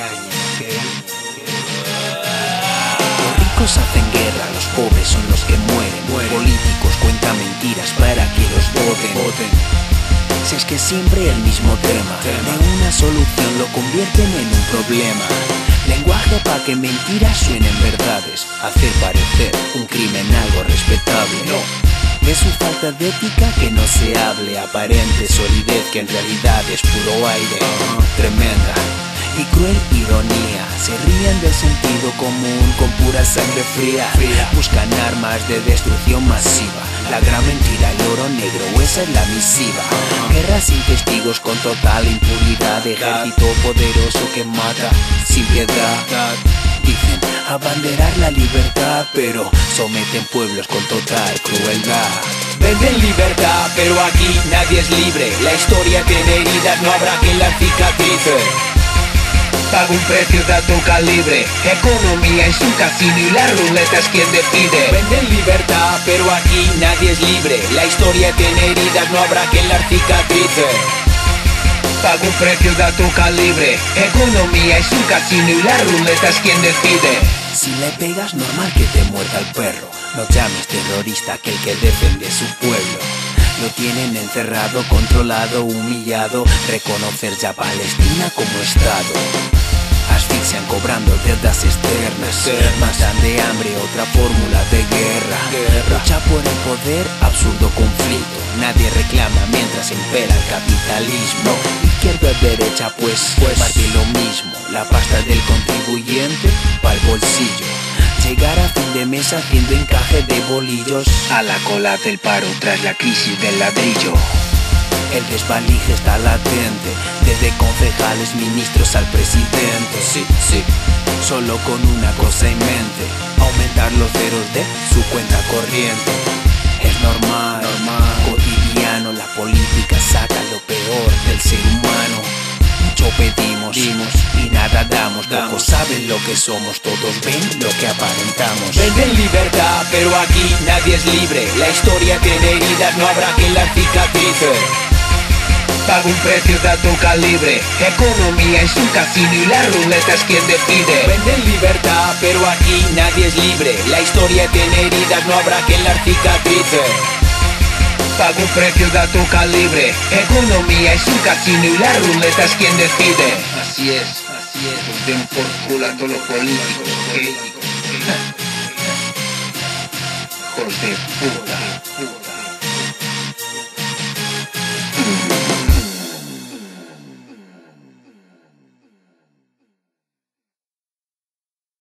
Los ricos hacen guerra, los pobres son los que mueren. Políticos cuentan mentiras para que los voten. Si es que siempre el mismo tema, de una solución lo convierten en un problema. Lenguaje para que mentiras suenen verdades, hacer parecer un crimen algo respetable. De su falta de ética que no se hable, aparente solidez que en realidad es puro aire. Tremenda y cruel ironía, se ríen del sentido común con pura sangre fría. Buscan armas de destrucción masiva, la gran mentira, el oro negro, esa es la misiva. Guerra sin testigos con total impunidad, ejército poderoso que mata sin piedad. Dicen abanderar la libertad, pero someten pueblos con total crueldad. Venden libertad, pero aquí nadie es libre. La historia tiene heridas, no habrá quien las cicatrice. Paga un precio de alto calibre, economía es un casino y la ruleta es quien decide. Venden libertad, pero aquí nadie es libre. La historia tiene heridas, no habrá quien las cicatrice. Paga un precio de alto calibre, economía es un casino y la ruleta es quien decide. Si le pegas, normal que te muerda el perro. No llames terrorista aquel que defiende su pueblo. Lo tienen encerrado, controlado, humillado. Reconocer ya Palestina como Estado. Asfixian cobrando deudas externas, matan de hambre, otra fórmula de guerra. Lucha por el poder, absurdo conflicto. Nadie reclama mientras impera el capitalismo. Izquierda o derecha pues parte lo mismo. La pasta del contribuyente pa'l bolsillo. Llegar a fin de mes haciendo encaje de bolillos. A la cola del paro tras la crisis del ladrillo. El desvalije está latente, desde concejales, ministros al presidente. Sí, solo con una cosa en mente: aumentar los ceros de su cuenta corriente. Es normal, cotidiano, la política saca lo peor del ser humano. Mucho pedimos y nada damos. Pocos saben lo que somos, todos ven lo que aparentamos. Venden libertad, pero aquí nadie es libre. La historia tiene heridas, no habrá quien las cicatrice. Paga un precio de alto calibre, economía es un casino y la ruleta es quien decide. Venden libertad, pero aquí nadie es libre. La historia tiene heridas, no habrá quien las cicatrice. Paga un precio de alto calibre, economía es un casino y la ruleta es quien decide. Así es, nos den por culo a todos los políticos, ¿ok? Hijos de puta.